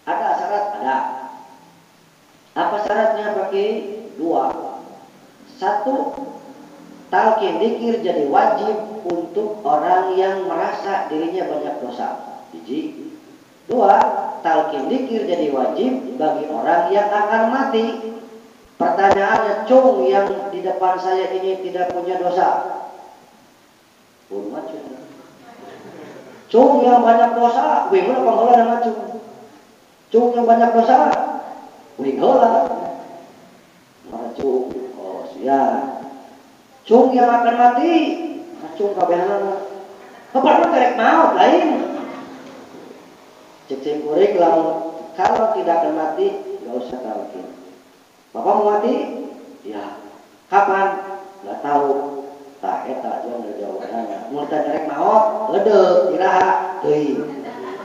Ada syarat? Ada. Apa syaratnya pakai? Dua. Satu, talqin dzikir jadi wajib untuk orang yang merasa dirinya banyak dosa. Hiji. Dua, talqin dzikir jadi wajib bagi orang yang akan mati. Pertanyaannya, cung yang di depan saya ini tidak punya dosa. Pun macam. Cung yang banyak dosa, wih mana panggola nama cung. Cung yang banyak dosa, wih gola. Mana cung? Oh sia. Cung yang akan mati, cung kabehanana. Kepada kerek maut lain. Cek kurik kalau tidak akan mati, nggak usah talqin. Bapak mau mati? Ya. Kapan? Nggak tahu. Tak eta aja nggak jawabannya. Mau kerek maut, gede, iraha, teuing.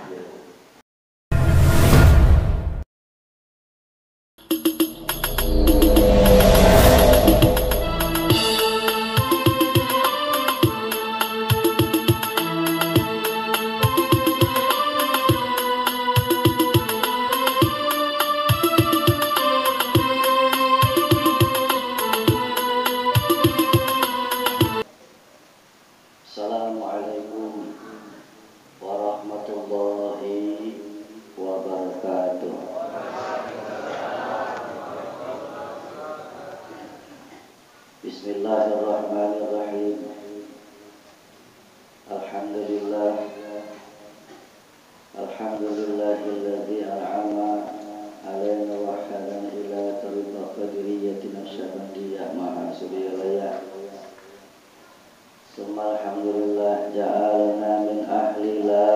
Assalamualaikum warahmatullahi wabarakatuh. Bismillahirrahmanirrahim. Alhamdulillah. Alhamdulillahilladzi an'ama alaina wa hadana ila tariqa qadriyatina syabandiyah maha suriyalaya. Summa alhamdulillah ja'alna min ahli la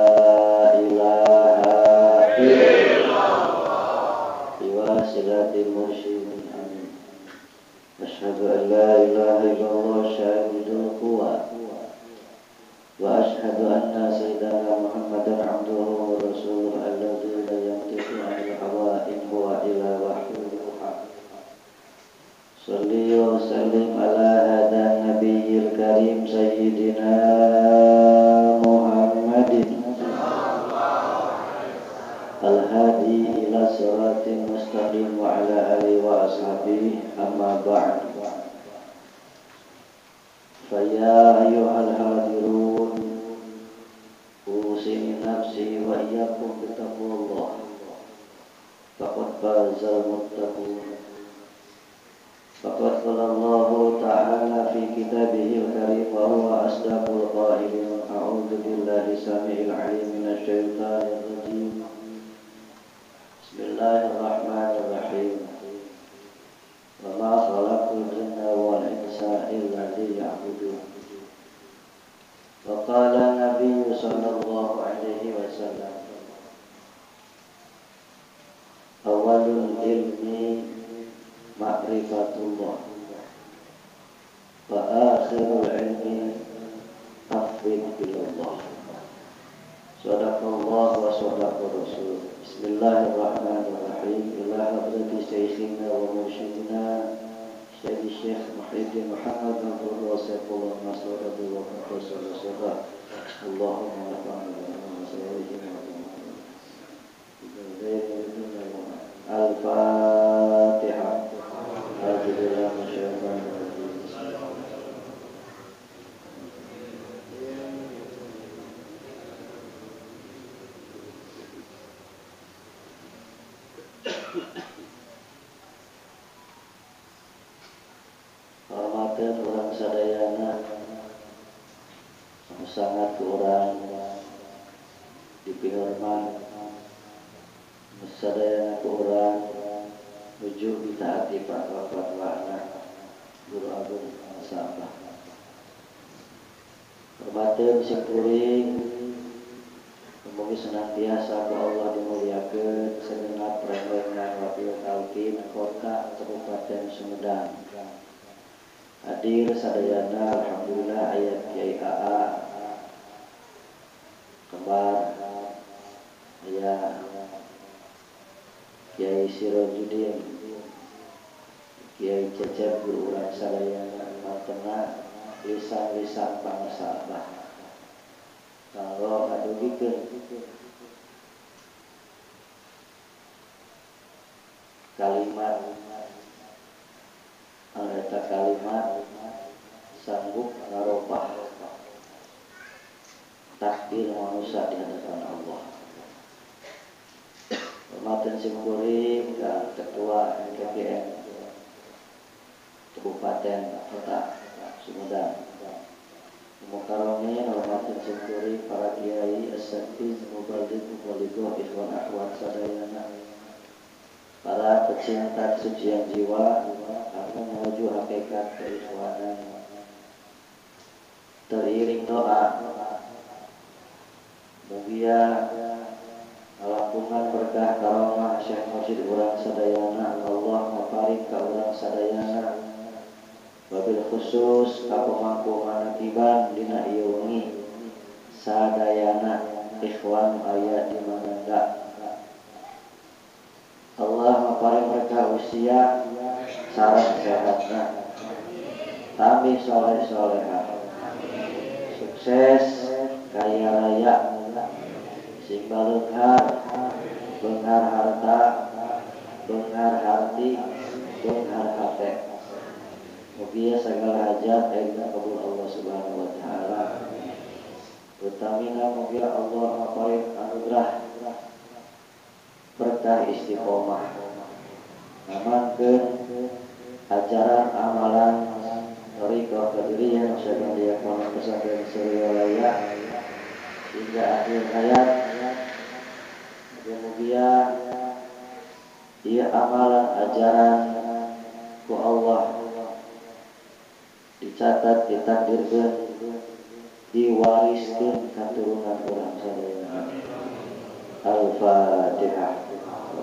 ilaha illallah biwasilatil mursyidin amin. Asyhadu an la ilaha illallah syahidul quwa wa asyhadu anna sayyidana Muhammadan abduhu wa rasuluhu alladzi la yantiqu 'anil hawa in huwa illa wahyun yuha. Salli wa sallim ala hadan nabiyil karim sayyidina Muhammadin al-hadi ila siratin mustaqim wa ala alihi wa ashabihi amma ba'd. Fa ya ayyuhal hadirun usini nafsi wa iyyakum bittaqwallah faqad fazal muttaqun. Faqad qala Allah ta'ala fi kitabihil karim wa huwa asdaqul qailin. A'udzu billahi samii'il 'aliim minasy syaithaanir rajiim. Bismillahirrahmanirrahim. Wa ma khalaqtul jinna wal insa illa liya'budun. Wa qala Nabi sallallahu alaihi wasallam, awalul ilmi ma'rifatullah wa akhirul ilmi tafwid bilallah. Sadaqallah wa sadaqa rasul. Bismillahirrahmanirrahim. Ila hadrati syekhina wa mursyidina Syekh Syekh Muhyiddin Muhammad Abdul Wasifullah Nasr Abdul Waqas Rasulullah. Allahumma nafa'na wa sallallahu Al-Fatihah. Hormatan orang sadayana sangat kurang dipihormat sadayana kurang menuju ditaati fatwa-fatwana Guru Agung Sabah. Hormatan sing kuring mugi senantiasa ku Allah dimuliakeun segenap perenggan Rabiul Talqin Kota Kabupaten Sumedang. Hadir sadayana alhamdulillah ayat Kiai AA kembar ayah Kiai Sirojudin, Kiai Cecep guru urang sadayana mantena lisan-lisan pangsabah kanggo ngadugikeun kalimat eta kalimat sanggup ngarobah takdir manusia di hadapan Allah. Hormatan syukuri ke Ketua MKPN Kabupaten Kota Sumedang. Mukarramin hormatan syukuri para kiai, asatiz, muballigh, muballighah, ikhwan akhwat sadayana, para pecinta kesucian jiwa, akan menuju hakikat keikhwanan. Teriring doa, mugia alampungan berkah karamah Syekh Mursyid urang sadayana, Allah maparing ka urang sadayana, wabil khusus ka pemangku manakiban dina ieu wengi sadayana ikhwan aya di mananda. Allah maparing berkah usia sareng sehatna, tambih soleh-solehah, sukses kaya raya, sing baleukar, beunghar harta, beunghar harti, beunghar hate. Mugia segala hajat ayeuna kabul Allah Subhanahu wa taala. Utamina mugia Allah maparing anugerah berkah istiqomah, ngamankeun ajaran amalan thariqah qadiriyah Syekh Pondok Pesantren Suryalaya hingga akhir hayat. Mugia ieu amalan ajaran ku Allah dicatat, ditakdirkeun, diwariskeun katurunan urang sadayana. Al-Fatihah.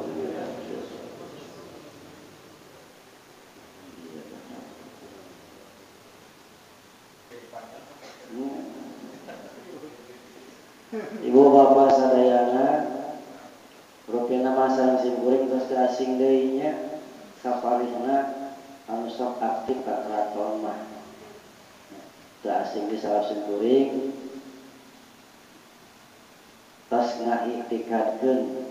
Ibu bapak sadayana, rupina masa sim kuring terus asing deui nya saparihna anu sok aktif ka keraton mah. Teu asing di salah sim kuring tos ngaitikadkeun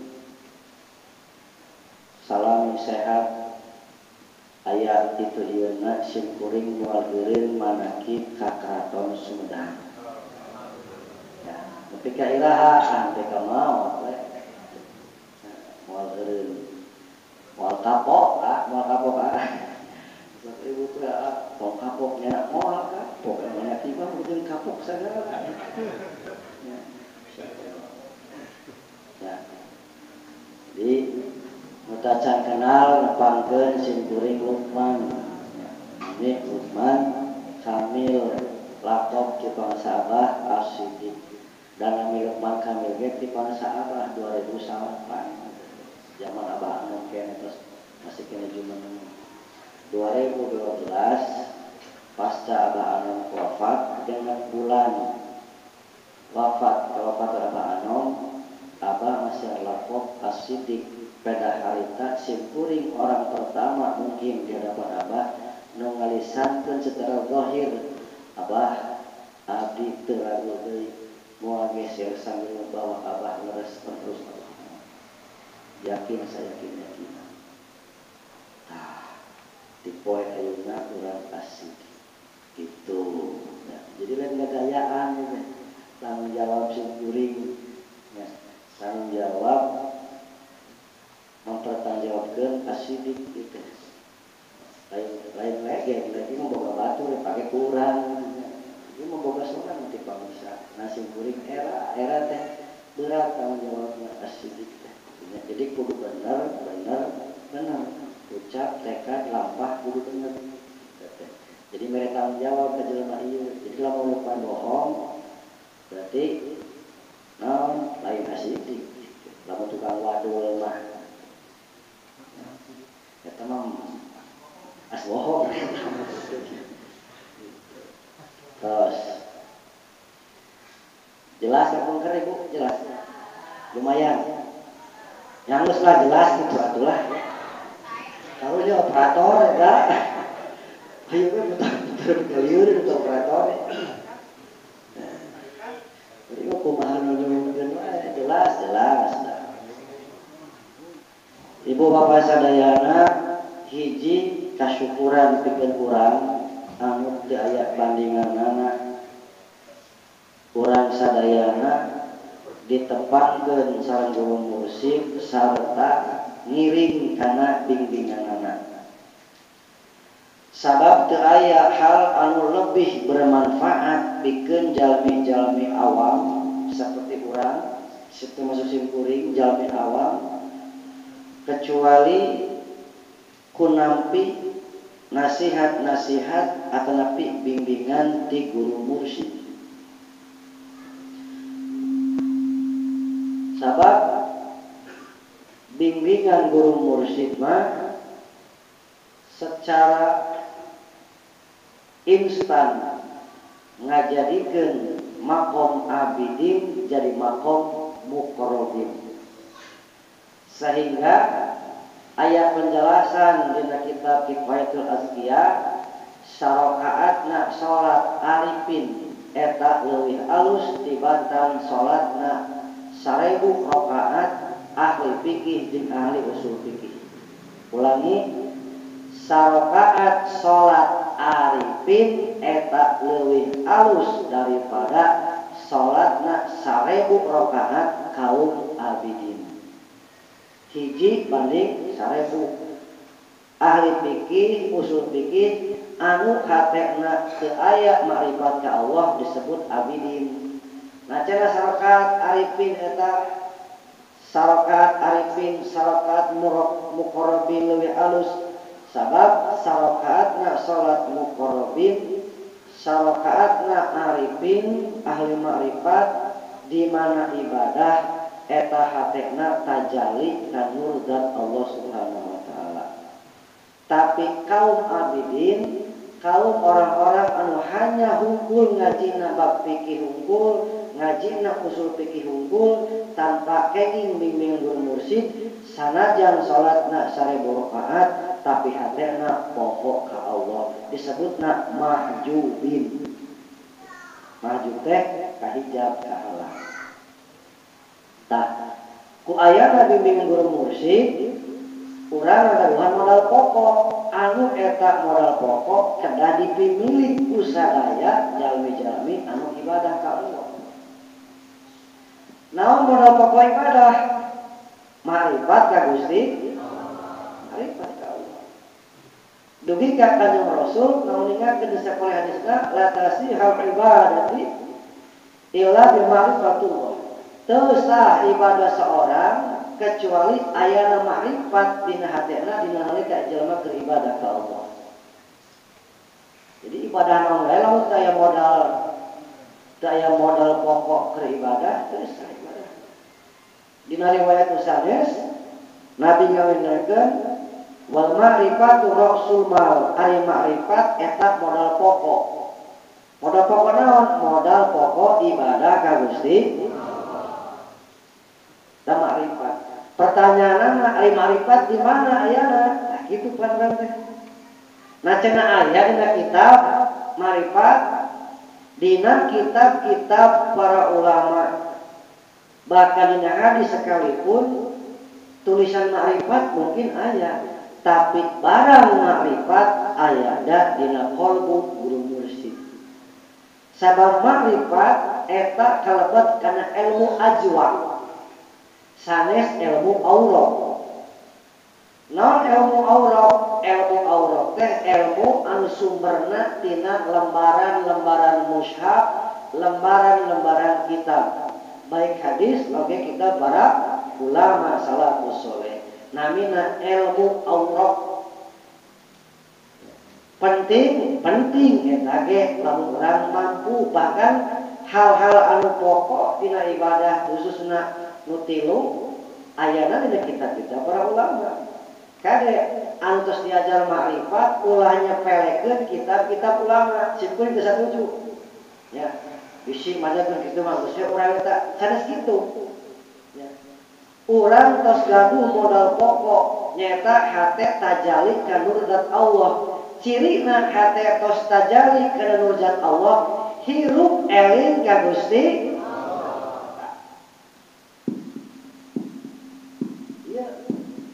salam sehat aya itu ieuna sim kuring moal geureun manakib ka keraton Sumedang. Tapi ka iraha teh ka maot we. Moal geureun. Moal kapok, moal kapok. Ibu teh tong kapoknya moal kapok, nya tiba mungkin kapok sagala. Ya. Jadi mutacan kenal nepangkeun sim kuring Lukman. Ini Lukman Kamil Lakob Cipangsa Abah As-Siddiq. Dan Nami Lukman Kamil ge ti Pangsa Abah 2008. Zaman Abah anu kene terus masih kene jumeneng. 2012 pasca Abah Anom wafat dengan bulan wafat Abah Anom, Abah masih Lakob As-Siddiq. Pada harita sim kuring orang pertama mungkin di hadapan Abah nu ngalisankeun secara zahir Abah abdi teu ragu deui moal geser sambil membawa Abah leres terus Abah. Yakin saya yakin. Dipoe ayeuna urang asik gitu. Ya, jadi lain gayaan gitu. Tanggung jawab sim kuring. Ya, tanggung jawab mempertanggungjawabkeun As-Siddiq gitu. Lain lagi mah boga batur pake kurang. Ieu mah boga soran ti pangsa. Sim kuring era teh berat tanggung jawabna As-Siddiq teh. Jadi kudu bener ucap, tekad, lampah kudu bener. Jadi mereka tanggung jawab ka jelema ieu. Jadi lamun lupa bohong berarti naon lain As-Siddiq. Lamun tukang wadul mah eta mah as bohong. Terus jelas ka pun Ibu? Jelas. Lumayan. Yang lah jelas gitu atulah. Kalau dia operator enggak. Ayo we putar kelieur itu operator. Jadi kumaha nu nyuwunkeun wae jelas. Ibu bapak sadayana hiji kasyukuran pikeun urang anu teu aya bandinganana. Urang sadayana ditepangkeun sareng guru mursyid sarta ngiring kana bimbinganana. Sabab teu aya hal anu lebih bermanfaat pikeun jalmi-jalmi awam seperti urang, situ masuk simkuring jalmi awam, kecuali kunampi nasihat-nasihat atanapi bimbingan ti guru mursyid. Sabab bimbingan guru mursyid mah secara instan ngajadikeun makom abidin jadi makom muqarrabin. Sehingga ayat penjelasan dina kitab Kifayatul Azkiyah sarakaatna salat arifin eta leuwih alus tibatan salatna 1000 rakaat ahli fikih jeung ahli usul fikih. Ulangi, sarakaat salat arifin eta leuwih alus daripada salatna 1000 rakaat kaum abidin. Hiji banding 1000. Ahli fikih, usul fikih anu hatena teu aya makrifat ka Allah disebut abidin. Nah cenah sarakaat arifin eta sarakaat arifin sarakaat muqarrabin leuwih alus. Sabab sarakaatna salat muqarrabin sarakaatna arifin ahli makrifat di mana ibadah eta hatena tajalli ka nur zat Allah Subhanahu wa taala. Tapi kaum abidin, kaum orang-orang anu hanya hungkul ngajina bab fikih hungkul, ngajina usul fikih hungkul tanpa kenging bimbingan guru mursyid, sanajan salatna 1000 rakaat tapi hatena pokok ka Allah, disebutna mahjubin. Mahjub teh kahijab kahalang. Tah, ku aya bimbingan guru mursyid, urang ngaduhan modal pokok, anu eta modal pokok kedah dipimilih ku sadaya jalmi-jalmi anu ibadah ka Allah. Naon modal pokok ibadah? Makrifat ka Gusti, makrifat ka Allah. Dugi ka Kanjeng Rasul naon ingatkeun di sapoe hadisna la tasihul ibadati illa bi ma'rifatullah. Teu sah ibadah seorang kecuali ayana makrifat dina hatena dina nalika jelema keur ibadah ka Allah. Jadi ibadah naon wae lamun teu aya modal pokok keur ibadah teu sah ibadah. Dina riwayat sanes Nabi ngawinkeun wal ma'rifatu ra'sul mal, ari makrifat eta modal pokok. Modal pokok naon? Modal pokok ibadah ka Gusti dan makrifat. Pertanyaanna ari makrifat di mana ayana? Nah, kitu pelajaran teh. Nah, cenah aya dina kitab makrifat, dina kitab-kitab para ulama. Bahkan dina hadis sekalipun tulisan makrifat mungkin aya, tapi barang makrifat aya da dina qalbu guru mursyid. Sabab makrifat eta kalebet kana ilmu ajwa. Sanes ilmu aurah. Non ilmu aurah, ilmu aurah teh ilmu anu sumberna tina lembaran-lembaran mushaf, lembaran-lembaran kitab. Baik hadis oge kitab para ulama salafus saleh. Namina ilmu aurah. Penting eta ge lamun urang mampu, bahkan hal-hal anu pokok tina ibadah khususna nutilu ayana dina kitab-kitab para ulama. Kade antos diajar makrifat ulahnya pelekeun kitab-kitab ulama simpul geus satuju. Ya, bisi madzhabkeun kitu mah geus urang eta sanes kitu. Ya. Urang tos gaduh modal pokok nyaeta hate tajalli ka nur zat Allah. Cirina hate tos tajalli ka nur zat Allah, hirup eling ka Gusti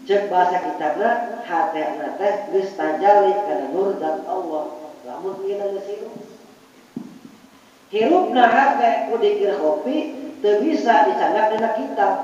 Cek bahasa kitabna hatena teh geus tajali kana nur zat Allah. Lamun ngina geus hirupna hate ku dikir kopi teu bisa dicandak dina kitab.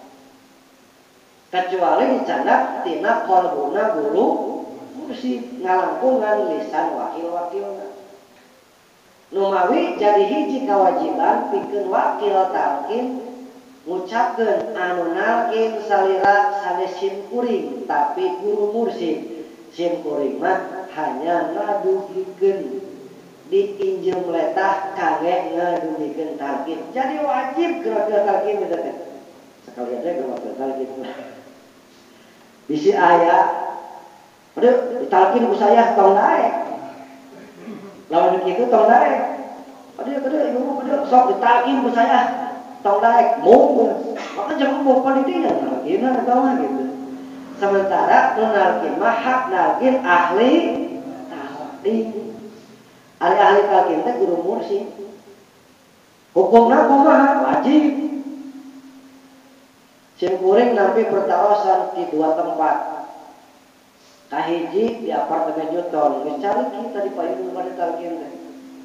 Kecuali dicandak tina qalbuna guru mursyid ngalangkungan lisan wakil-wakilna. Numawi jadi hiji kewajiban pikeun wakil talqin ngucapkeun anu nalkin salira sanes sim kuring tapi guru mursyid. Sim kuring mah hanya ngaduhikeun diinjem letah kage ngadumikeun talqin. Jadi wajib wakil talqin eta teh. Sekali aja wakil talqin. Bisi aya aduh ditalqin ku saya tong naik. Lawan kitu tong naik. Aduh sok ditalqin ku saya tong naik mung. Maka jangan mau palitinya nalqina eta mah gitu. Sementara nalqin mah hak nalqin ahli talqin. Ahli talqin teh guru mursyid. Hukumna kumaha? Wajib. Sim kuring nampi pertaosan di dua tempat. Kahiji di apartemen Newton, geus cari kita di payung pada talqin teh.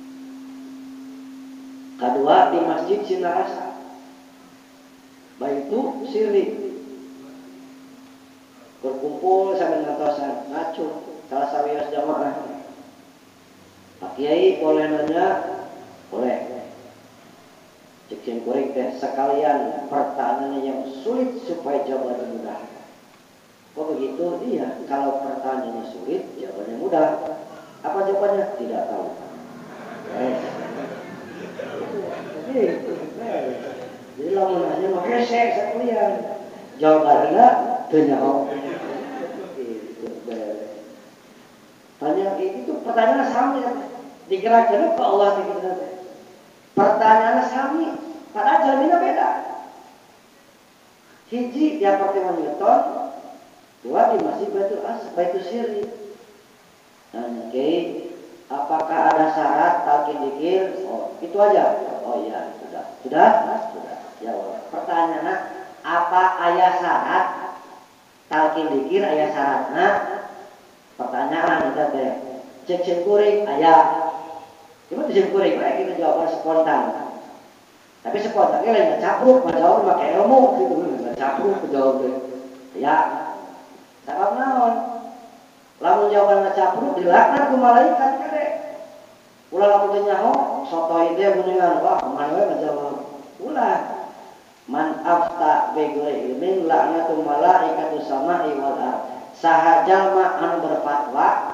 Kadua di Masjid Sinarasa. Baitu sirri. Berkumpul sambil ngatosan, ngacur salah sawias jamaah. Pak Kiai boleh nanya? Boleh. Cek kuring teh sekalian pertanyaannya yang sulit supaya jawabannya mudah. Kok begitu? Iya, kalau pertanyaannya sulit, jawabannya mudah. Apa jawabannya? Tidak tahu. Jadi lamun nanya mah hese sekalian. Jawabannya teu nyaho. Tanya itu pertanyaan sama digerakkan ke Allah gitu. Pertanyaan sami, padahal jawabannya beda. Hiji di apartemen Newton, dua di Masjid Baitul Sirri. Dan apakah ada syarat talqin dzikir? Oh, itu aja. Oh iya, sudah. Jawab. Pertanyaannya, apa aya syarat talqin dzikir aya syaratna? Pertanyaan kita teh. Cek kuring aya. Cuma di kuring mereka kita jawaban spontan. Tapi spontannya lain ngecapruk, menjawab pakai ilmu gitu, ngecapruk jawab. Ya, sabab naon? Lamun jawaban ngecapruk dilaknat ku malaikat kade. Ulah lamun teu nyaho, sotoy teh geuningan wah kumaha we ngajawab. Ulah man afta bi ghairi ilmin la'natul malaikatu sama'i wal ard. Saha jalma anu berfatwa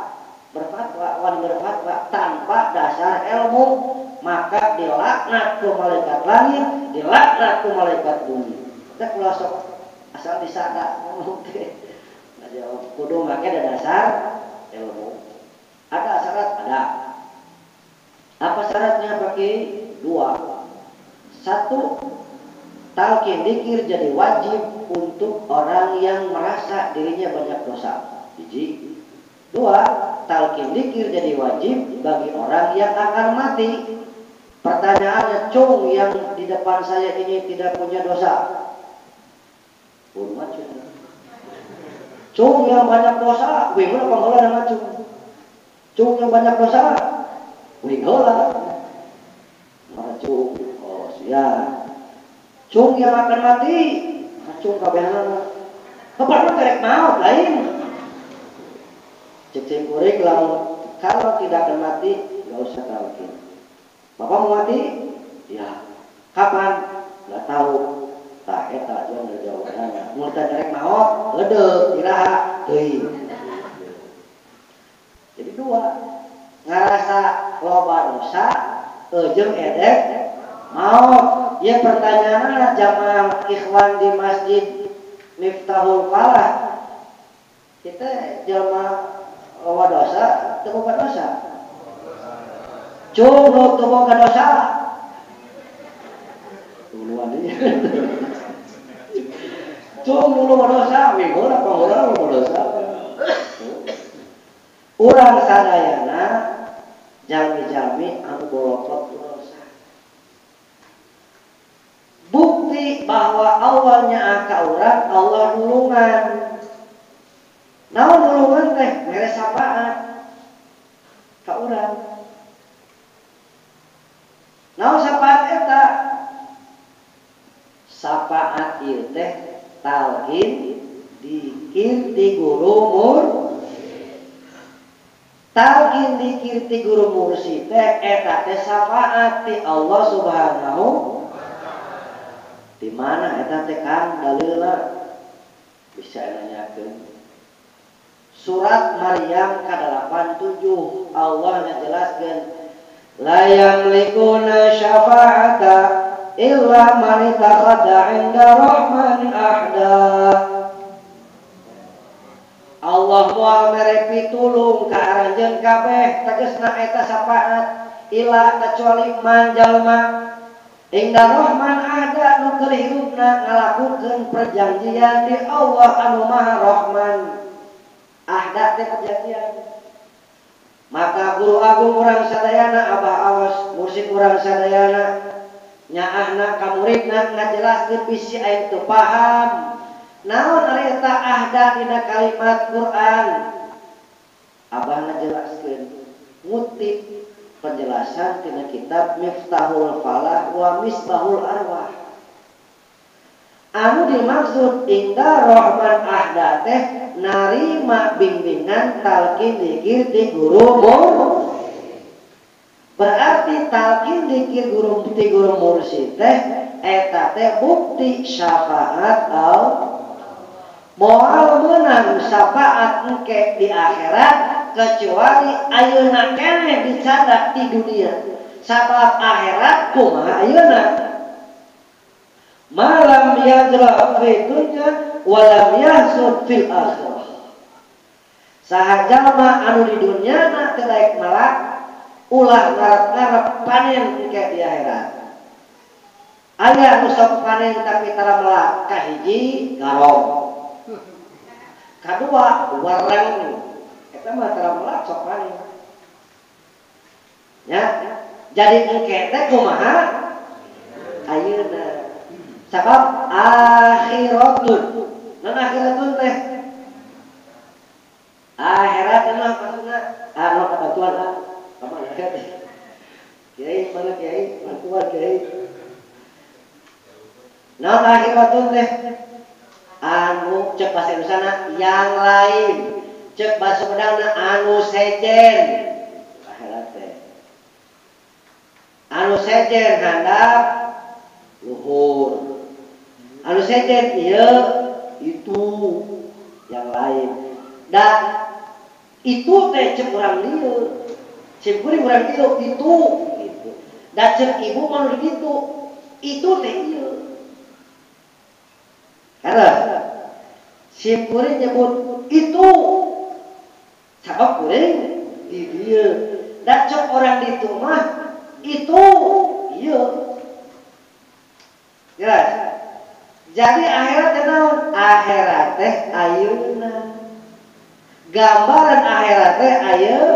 tanpa dasar ilmu maka dilaknat ku malaikat langit, dilaknat ku malaikat bumi. Teh kula sok asal disada ngomong teh. Kudu make ada dasar ilmu. Ada syarat? Ada. Apa syaratnya pakai? Dua. Satu, talqin dzikir jadi wajib untuk orang yang merasa dirinya banyak dosa. Hiji. Dua, talqin dzikir jadi wajib bagi orang yang akan mati. Pertanyaannya, cung yang di depan saya ini tidak punya dosa. Cung yang banyak dosa, wih mana panggola nama cung yang banyak dosa, wih gola. Cung, oh ya. Cung yang akan mati, cung kabehana. Bapak terek maut lain. Cek kuring kalau tidak akan mati, nggak usah talqin. Bapak mau mati? Ya. Kapan? Nggak tahu. Tak eta aja nggak jawabannya. Mau terek maut, ledeg, iraha, teuing. Jadi dua, ngarasa loba dosa, jeung edek maut. Ya pertanyaanna jamaah ikhwan di Masjid Miftahul Falah. Kita jamaah loba dosa, teu boga dosa. Cung teu boga dosa. Tuluan ieu. Cung loba dosa, minggola panggola loba dosa. Urang sadayana jalmi-jalmi anu bolokot dosa. Bukti bahwa awalnya ka urang Allah nulungan. Naon nulungan teh mere syafaat ka urang. Naon syafaat eta? Syafaat ieu teh talqin dikir ti guru talqin dikir ti guru mursyid teh eta teh syafaat ti Allah Subhanahu di mana eta teh Kang dalilna bisa nanyakeun. Surat Maryam ke-87 Allah ngajelaskeun la yamlikuna syafa'ata illa man ittakhadha 'inda rahman ahda. Allah moal mere pitulung ka aranjeun kabeh tegasna eta syafaat ila kecuali man jalma inda rahman ahda nu keur hirupna ngalakukeun perjanjian di Allah anu Maha Rahman. Ahda teh perjanjian. Maka guru agung urang sadayana Abah Awas mursyid urang sadayana nyaahna ka muridna ngajelaskeun bisi aing teu paham naon ari eta ahda dina kalimat Quran. Abah ngajelaskeun ngutip penjelasan tina kitab Miftahul Falah wa Misbahul Arwah. Anu dimaksud inda rahman ahda teh narima bimbingan talqin dzikir ti guru berarti talqin dzikir ti guru mursyid teh eta teh bukti syafaat al moal meunang syafaat engke di akhirat kecuali ayeuna keneh dicadak di dunia. Sabab akhirat kumaha ayeuna malam yajra fi dunya walam yahsud fil akhirah. Saha jalma anu di dunyana teu daek melak ulah ngarep-ngarep panen engke di akhirat. Aya nu sok panen tapi tara melak kahiji garong. Kadua wareng eta mah tara melak sok panen. Ya, jadi engke teh kumaha ayeuna. Sabab akhiratun. Non akhiratun teh. Akhirat mah maksudna anu ketentuan Pamana teh. Kiai mana kiai? Bantuan kiai. Non akhiratun teh. Anu cek bahasa Indonesia yang lain. Cek bahasa Sundana anu sejen. Akhirat teh. Anu sejen handap luhur. Anu sejen ieu itu yang lain. Dan itu teh cek urang dieu. Cek kuring urang dieu itu gitu. Dan cek ibu mah gitu. Itu teh ieu. Karena cek kuring nyebut itu sabab kuring di dieu. Dan cek orang ditu mah itu ieu. Jelas. Jadi akhirat teh naon? Akhirat teh ayeuna. Gambaran akhirat teh ayeuna.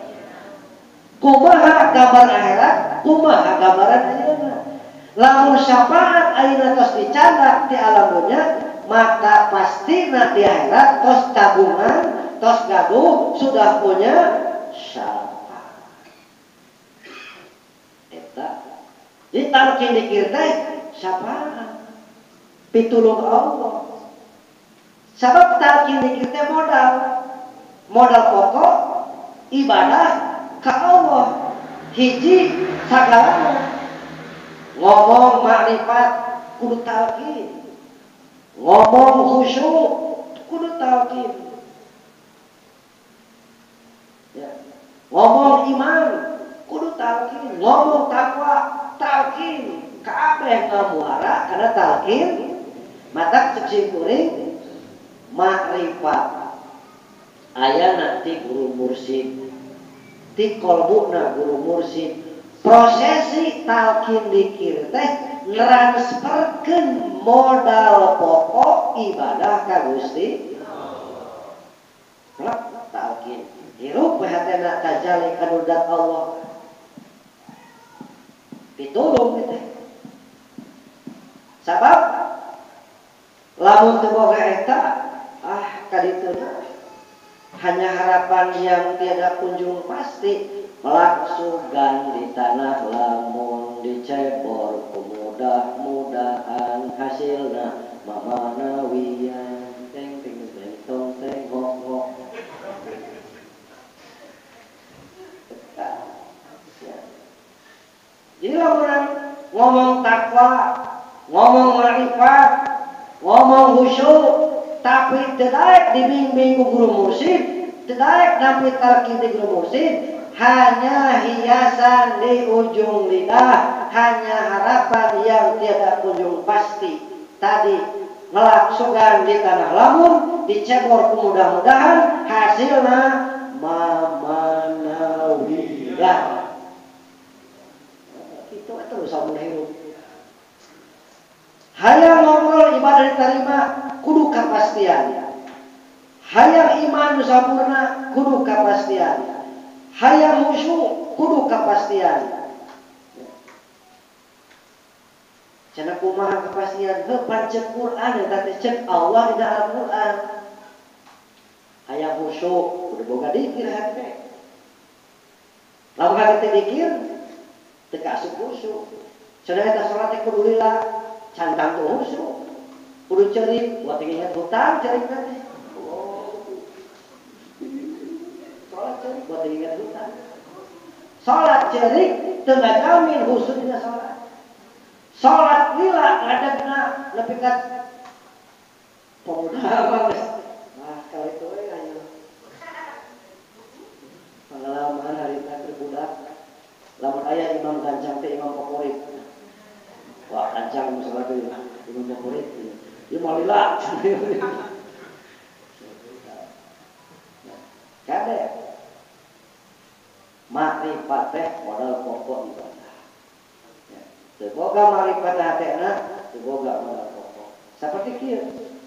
Kumaha gambar akhirat? Kumaha gambaran ayeuna? Lamun syafaat ayeuna tos dicandak di alam dunya, maka pastina di akhirat tos tabungan, tos gaduh sudah punya syafaat. Eta. Jadi talqin dzikir teh syafaat. Pitulung Allah. Sabab talqin dzikir teh modal pokok ibadah ka Allah. Hiji sagalana. Ngomong makrifat kudu talqin. Ngomong khusyuk kudu talqin. Ya. Ngomong iman kudu talqin. Ngomong takwa talqin. Kabeh ngamuara kana talqin. Mata cek kuring makrifat aya nanti guru mursyid ti kolbuna guru mursyid prosesi talqin dzikir teh transferkeun modal pokok ibadah ka Gusti Allah. Talqin hirup hatena tajali kanudat Allah pitulung teh sabab lamun teu boga eta kaditu hanya harapan yang tiada kunjung pasti, melaksugan di tanah lamun dicebor mudah-mudahan hasilna mamanawian teng teng teng tong teng ngok ngok. Jadi lamun ngomong takwa, ngomong marifat, ngomong khusyuk, tapi tidak dibimbing ku guru mursyid, tidak dapat talqin di guru mursyid, hanya hiasan di ujung lidah, hanya harapan yang tiada kunjung pasti. Tadi ngelaksukan di tanah lamun, dicebor mudah-mudahan hasilnya mamanawiyan. Itu terus sama hidup. Hayang ngobrol ibadah diterima kudu kepastian. Hayang iman sampurna kudu kepastian. Hayang khusyuk kudu kepastian. Cenah kumaha kepastian? Heuh pancet Quran eta teh cek Allah dina Al-Qur'an. Hayang khusyuk kudu boga dikir hate. Lamun hate dikir teu asup khusyuk. Cenah eta salat teh kudu lila cantang tuh khusyuk. Kudu cerik, buat ingat hutang cerik nanti. Salat cerik buat ingat hutang. Salat cerik teu ngajamin khusyuk dina salat. Salat lila ngadegna nepi ka pemuda geus. Nah, kali itu we ayo. Pengalaman harita terbudak. Lamun aya imam gancang teh imam favorit. Wah, gancang salat teh imam favorit. Ieu mah lila. Kade. Makrifat teh modal pokok ibadah. Teu boga marifat hatena, teu boga modal pokok. Saperti kieu.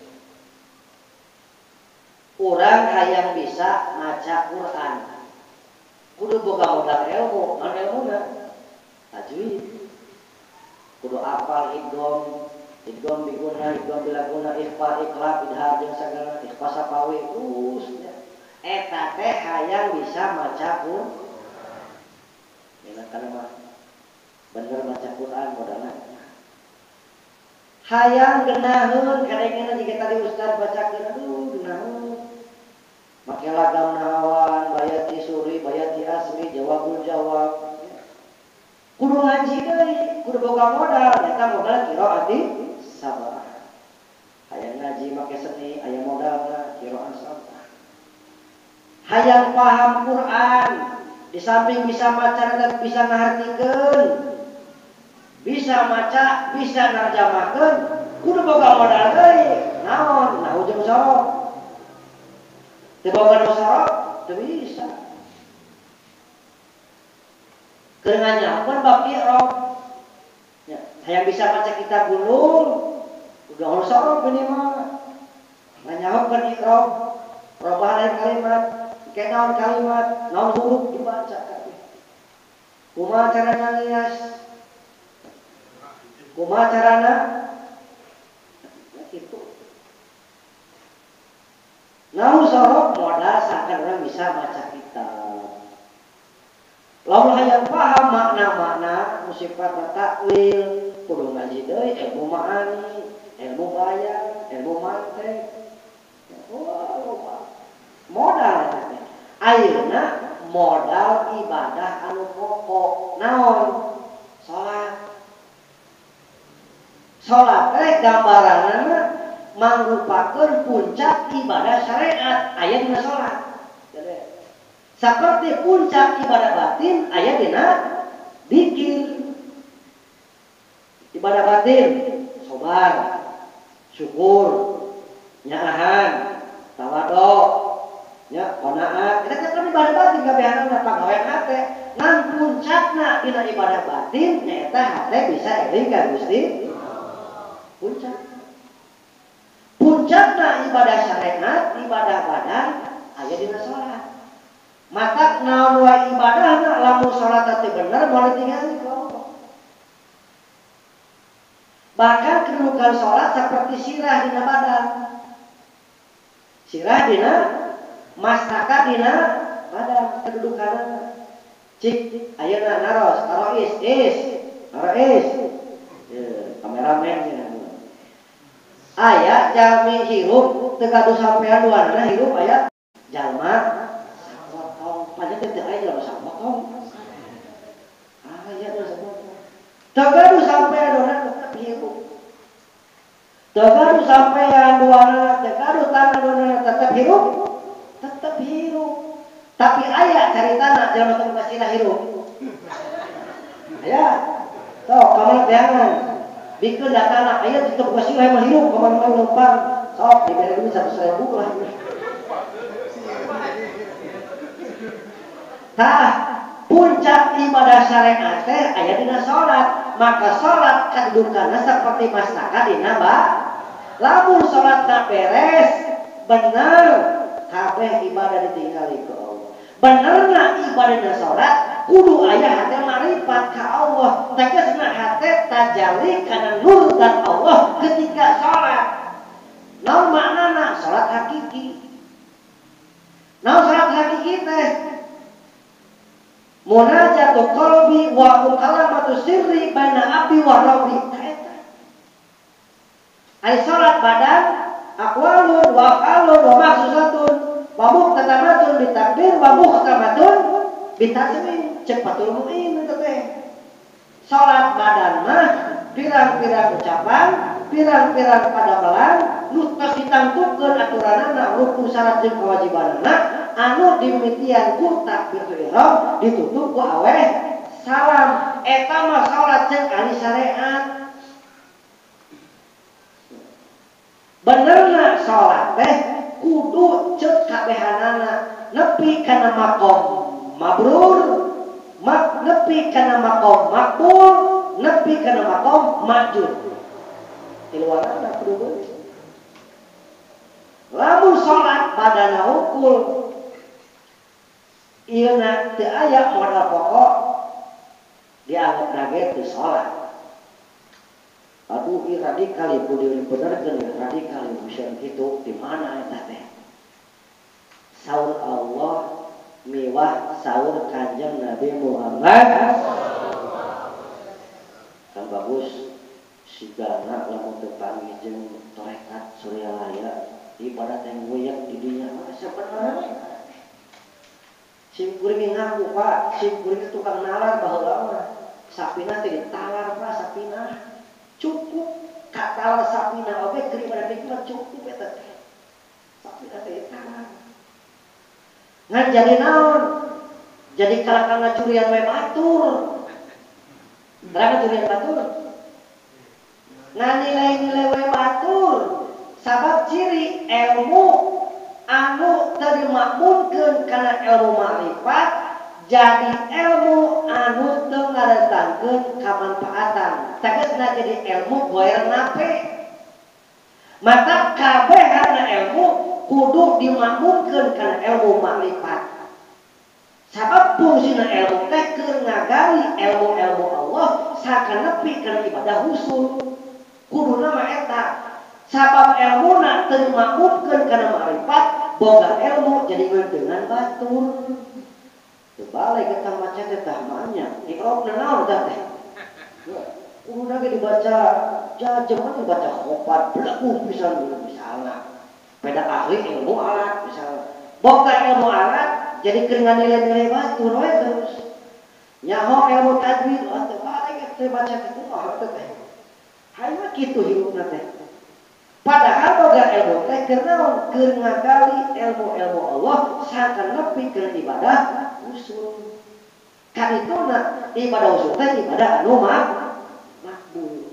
Urang hayang bisa maca Quran. Kudu boga modal ilmu, ngan ilmuna tajwid. Kudu apal idgham biguna, idgham bilaguna, ikhfa, iqlab, idhar jeung sagala ikhfa sapawi terus. Eta teh hayang bisa maca Quran. Dengan kalimat bener baca Quran modalna. Hayang geunaheun kadengna jika tadi ustaz bacakeun aduh geunaheun. Make lagam nahawan, bayati suri, bayati asri, jawabul jawab. Kudu ngaji deui, kudu boga modal, eta modal qiraati sabar. Hayang ngaji make seni, aya modalna qiraat sabar. Hayang paham Quran, di samping bisa maca dan bisa ngahartikeun. Bisa maca, bisa narjamahkeun, kudu boga modal deui. Naon? Nahu jeung sorok. Teu boga nu sorok, teu bisa. Keur nganyakeun bab i'rab. Ya, hayang bisa maca kitab Bulugh, kudu nu sorok minimal. Nganyakeun i'rab, perubahan kalimat, kenaon kalimat, naon huruf dibaca kabeh. Kumaha carana ngias? Kumaha carana? Itu. Namun sorok modal sakan orang bisa baca kitab. Lamun hayang paham makna-makna sifat takwil, kudu ngaji deui ilmu ma'ani, ilmu bayan, ilmu mantek. Modal teh. Ayeuna modal ibadah anu pokok. Naon? Salat. Salat teh gambaranna mangrupakeun puncak ibadah syariat aya dina salat. Saperti puncak ibadah batin aya dina zikir. Ibadah batin sabar, syukur, nyaahan, tawadhu, nya qanaat. Eta kan ibadah batin kabehanana pagawean hate. Ngan puncakna dina ibadah batin nyaeta hate bisa eling ka Gusti. Puncakna ibadah syariat, ibadah badan aya dina salat. Mata naon wae ibadahna lamun salat teh bener moal ditinggali ku Allah. Bahkan kedudukan salat seperti sirah dina badan. Sirah dina mastaka dina pada kedudukan cik ayeuna narois kameramen aya jalmi hirup teu gaduh sampean duana hirup aya jalma sapotong pada teu aya jalma sapotong aya jalma sapotong teu gaduh sampean duana tetep hirup teu gaduh sampean duana teu gaduh tanah duana tetep hirup tapi aya caritana jalma teu kasihna hirup aya sok kamana teangan bikeun datana aya teu kasih we mah hirup kamana mah numpang sok dibere duit 100.000 lah tah puncak ibadah syariat teh aya dina salat maka salat kadudukanna saperti mastaka dina lamun salatna beres bener kabeh ibadah ditinggali ke Allah benerna ibadahna salat kudu aya hate marifat ka Allah tegasna hate tajalli kana nur dan Allah ketika salat naon maknana salat hakiki naon salat hakiki teh munajatu qalbi wa mukalamatu sirri baina abdi wa rabbi ai salat badan aqwalun wa af'alun wa mahsusatun wa muqtadamatun bitakbir wa muqtamatun bitasmin cepatul mu'min itu teh salat badan mah pirang-pirang ucapan pirang-pirang padamelan nu tos ditangtukeun aturanana rukun syarat jeung kewajibanana anu dimitian ku takbiratul ihram ditutup ku aweh salam eta mah salat jeung ahli syariat benerna salat teh kudu ceuk kabehanana nepi kana maqam mabrur nepi kana maqam makbul nepi kana maqam majud tiluanana kudu lamun salat badana hukul ieuna teu aya modal pokok dianggap nage teu salat aduh ieu radikal ieu kudu dibenerkeun radikal bisa kitu di mana eta teh saur Allah miwah saur Kanjeng Nabi Muhammad kan bagus sigana lamun teu panggih jeung tarekat Suryalaya ibarat yang goyang di dunia sebenarnya sim kuring ngaku Pak sim kuring tukang nalar baheula mah sapina teh ditalar Pak sapina cukup katalar sapina oge keur ibadah nikmat cukup eta teh sapina teh ditalar ngan jadi naon jadi kalakana curian we batur terang curian batur ngan nilai-nilai we batur sabab ciri ilmu anu teu dimakmunkeun kana ilmu makrifat jadi ilmu anu teu ngadatangkeun kamanfaatan tegasna jadi ilmu goer nape maka kabehana ilmu kudu dimakmunkeun kana ilmu makrifat sabab fungsina ilmu teh keur ngagali ilmu-ilmu Allah sakanepi kana ibadah husul kuduna mah eta sabab ilmuna teu dimakmunkeun kana makrifat boga ilmu jadi dengan batur balik kita maca teh tahmanya ikrofna naon teh kudu ge dibaca jajeman dibaca khopat belaku pisan misalna beda ahli ilmu alat misalna boga ilmu alat jadi keur nilai-nilai batur we terus nyaho ilmu tajwid teh balik teh baca kitu teh hayu kitu hidupna teh padahal boga ilmu teh keur naon keur ngagali ilmu-ilmu Allah sakanepi keur ibadah usul kan ituna ibadah usul teh ibadah anu makbul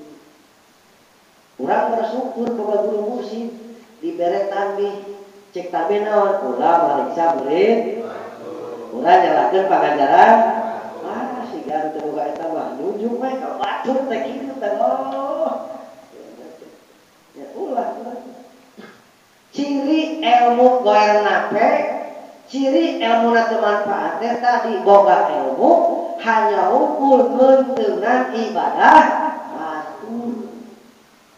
urang bersyukur boga guru mursyid dibere tanbih cek tanbih naon ulah mariksa murid ulah nyalakeun pangajaran siga teu boga eta mah nunjuk we ka batur teh kitu teh ya ulah ciri ilmu goer nape ciri ilmu na teu manfaat teh tadi boga ilmu hanya ukur ngeunteungan ibadah batur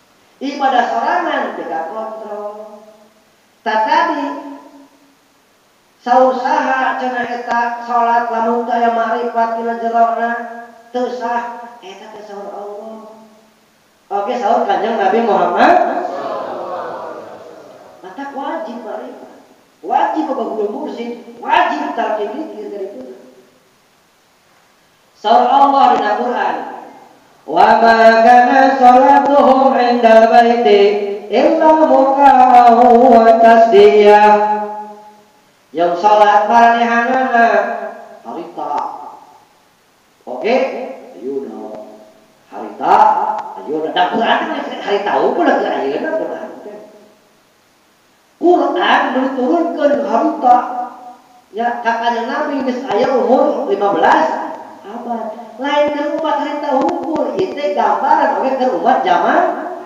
ibadah sorangan teu kontrol tadi Saur saha cenah eta salat lamun teu aya makrifat dina jerona teu sah eta teh saur Allah. Oke saur Kanjeng Nabi Muhammad. Mata wajib makrifat. Wajib boga guru mursyid, wajib talqin zikir dari itu. Saur Allah dina Quran. Wa ma kana salatuhum 'indal baiti illa muka'u wa tasdiyah. Yang salat maranehanana harita. Oke, ayeuna harita, ayeuna da Quran harita unggul ke ayeuna Quran. Quran diturunkeun harita. Ya ka Kanjeng Nabi geus aya umur 15 abad. Lain ke umat harita unggul, ieu teh gambaran oge ke umat zaman.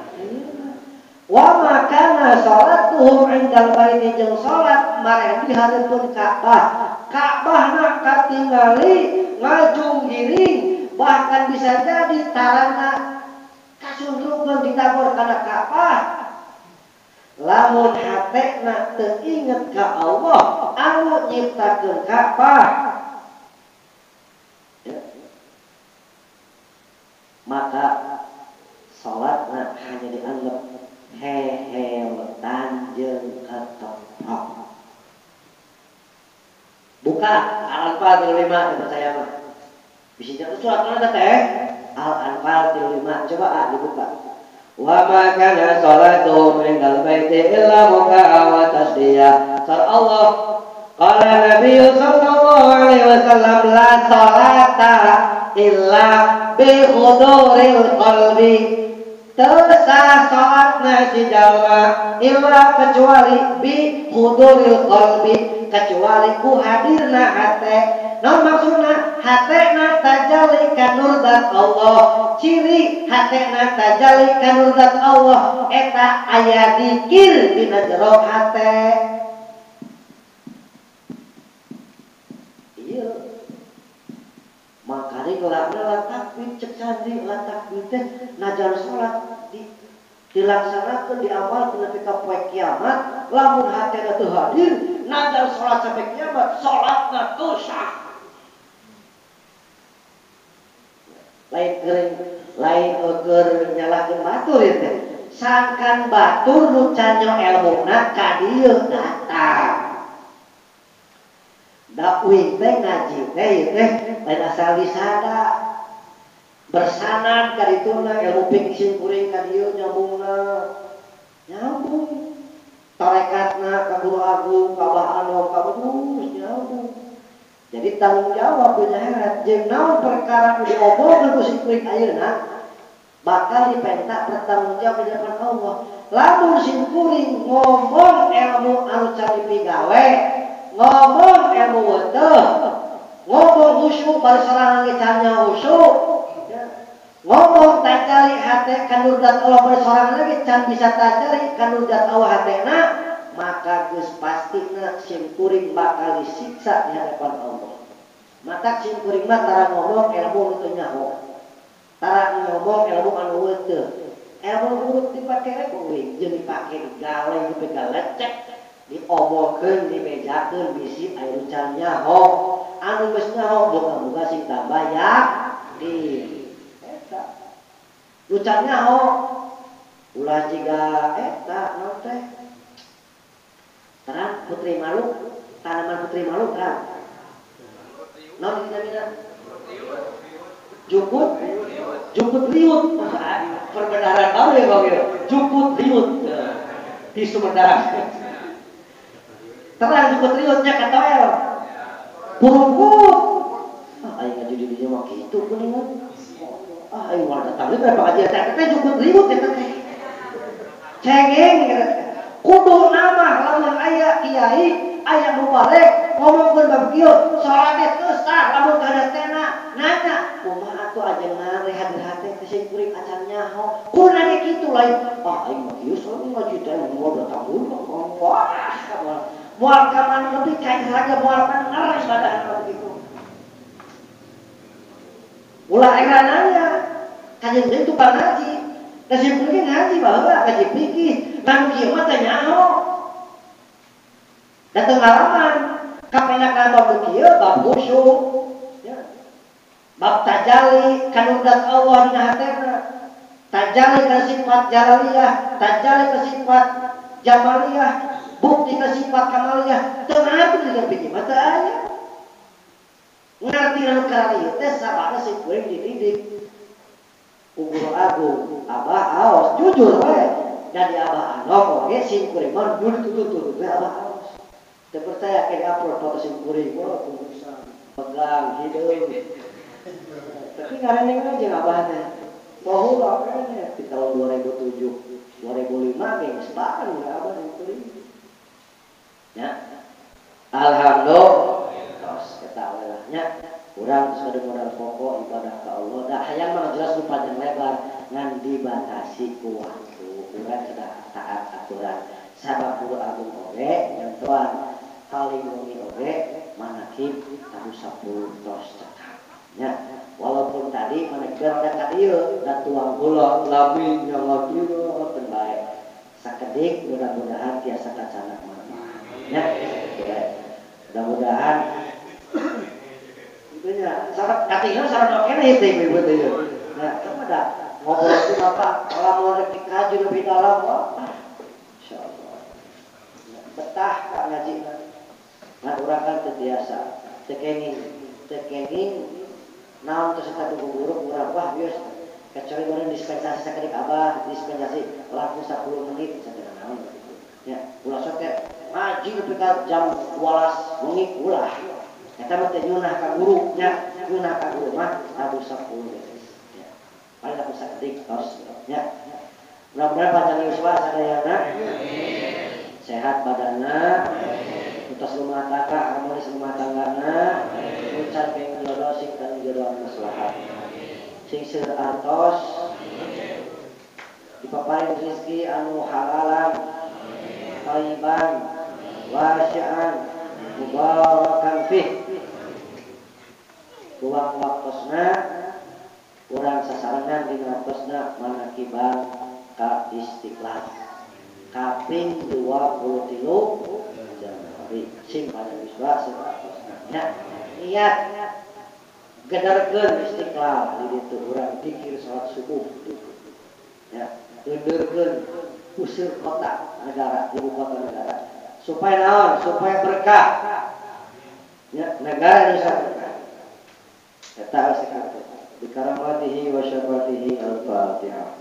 Wa ma kana salatuhum 'indal baiti jeung salat mareh di hareupeun Ka'bah. Ka'bahna katingali ngajung giring bahkan bisa jadi tarana kasundrupkeun ditagor kana Ka'bah. Lamun hatena teu inget ka Allah anu nyiptakeun Ka'bah. Maka salatna hanya dianggap hehewetan jeung keteprak. Buka Al-Anfal 35 dipercaya mah. Bisi jeung surat mana teh? Al-Anfal 35 coba dibuka. Wa ma kana salatuhum 'indal baiti illa muka'a wa tasdiyah. Surah Allah. Qala Nabi sallallahu alaihi wasallam la salata illa bi huduril qalbi. Tersah salatna si jalma illa kecuali bi huduril qalbi, kecuali ku hadirna hate. Naon maksudna? Hatena tajalli ka nurdat Allah. Ciri hatena tajalli ka nurdat Allah eta aya zikir dina jero hate. Ieu makanya gelarna latakbir cek sandi latakbir teh najar sholat dilaksanakan diamalkan nepi ka poe kiamat. Lamun hatena teu hadir najar sholat sampai kiamat sholatna teu sah. Lain keur nyalakeun batur ieu teh sangkan batur nu can nyo elmuna ka dieu datang. Dakwih teh ngaji teh ieu teh lain asal wisada. Bersanad ka dituna ilmu fikih kuring ka dieu nyambungna. Nyambung. Tarekatna ka guru agung, ka Abah Anom, ka terus nyambung. Jadi tanggung jawab di akhirat jeung naon perkara nu diomongkeun ku si kuring ayeuna bakal dipenta pertanggungjawab di hadapan Allah. Lamun si kuring ngomong ilmu anu can dipigawe, ngomong ilmu weteuh, ngomong khusyuk bari sorangan ge can nya khusyuk, ngomong tajali hate ka nurdat Allah bari sorangan lagi can bisa tajali ka nurdat Allah hatena, maka geus pastina sim kuring bakal disiksa di hadapan Allah. Maka sim kuring mah tara ngomong ilmu nu teu nyaho, tara ngomong ilmu anu weteuh. Ilmu urut dipake kuring jeung dipake digale dipegang lecek, diomongkeun dimejakeun bisi aya nu can nyaho. Anu geus nyaho boga-boga sing tambah yakin. Eta nu can nyaho ulah jiga eta naon teh? Terang putri malu, tanaman putri malu terang. Naon dinamina? Jukut liut. Perbenaran baru ya Bang. Jukut liut. Di Sumedang. Terang jukut liutnya kata el. Purungkut. Ayo ngaji di dieu mah kitu kuningan. Ayo mah datang deui berapa kajian teh jukut liut eta teh. Cengeng gitu. Kudu nama lamun aya kiai, aya mubarek ngomongkeun bab kieu, salat teh sah lamun kadatena nanya, kumaha atuh ajengan rehat hate teh sing kuring acan nyaho. Kudu nanya kitu lain. Aing mah kieu soalnya ngaji teh moal datang heula. Wah, moal ka mana lebih kain saja moal kan ngeres badan begitu. Ulah aya nanya, kajian teh tukang ngaji. Kasih pergi ngaji baheula kaji fikih. Nang kieu mah teh nyaho. Datang halaman Kapenakna bab kieu bab khusyuk. Ya. Bab tajalli kanudat Allah dina hatena. Tajalli ka sifat jalaliyah, tajalli ka sifat jamaliyah, bukti ka sifat kamaliyah. Teu ngatur dengan pikir mata aya. Ngarti anu kali teh sabana sing kuring dididik. Guru agung, abah aos jujur we. Jadi abah anom oge sing kuring mah duduk we abah aos. Teu percaya ke upload foto sing kuring wah kudusan pegang hideung. Tapi ngaraneng aja abah teh. Poho apanya di tahun 2007, 2005 geus bahkan udah abah sing kuring. Ya. Alhamdulillah. Terus ketawelahnya urang geus modal pokok ibadah ka Allah. Da hayang mah jelas nu panjang lebar ngan dibatasi ku waktu. Urang sudah taat aturan. Sabab guru agung oge nyentuhan paling wengi oge manakib tahu 10 tos cekap. Ya, walaupun tadi manekkeun ka dieu da tuang kula labi nyawa kieu teu bae. Sakedik mudah-mudahan tiasa kacana manfaat. Ya, mudah-mudahan itunya sahabat katingna sareng kene henteu ibu teh. Nah, coba dah ngobrol ku Bapak lamun rek dikaji lebih dalam insyaallah. Betah ka ngaji. Nah, urang kan teu biasa. Tekenging naon teh satu guru urang wah geus kecuali urang dispensasi sakedik abah dispensasi laku 10 menit sateuna naon gitu. Ya, ulah sok teh ngaji nepi ka jam 12 wengi ulah. Eta mah teh nyunah ka guru nya, nyunah ka guru mah adu 10 beres. Ya. Paling aku sakedik tos ya. Mudah-mudahan panjang yuswa sadayana. Sehat badanna. Utas rumah tangga, harmonis rumah tanggana. Ucan ping jodoh sing kan jodoh maslahat. Sing seueur artos. Dipaparing rezeki anu halalan, thayyiban, wasi'an, mubarakan fih. Ruang waktosna urang sasarengan dina waktosna manakiban ka Istiqlal kaping 23 Januari sing pada wiswa saratosna nya niat gederkeun Istiqlal di ditu urang zikir salat subuh ya gederkeun usir kota negara ibu kota negara supaya naon supaya berkah ya negara Indonesia berkah. Eta asik bikaramatihi wa syafatihi al-Fatihah.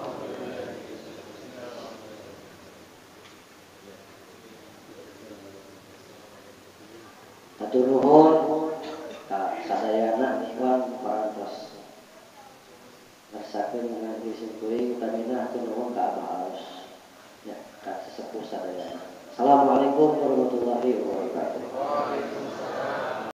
Atur nuhun ka sadayana ikhwan parantos. Ngersakeun ngaji sing kuring utamina atur nuhun ka Abah Aus. Ya, ka sesepuh sadayana. Assalamualaikum warahmatullahi wabarakatuh.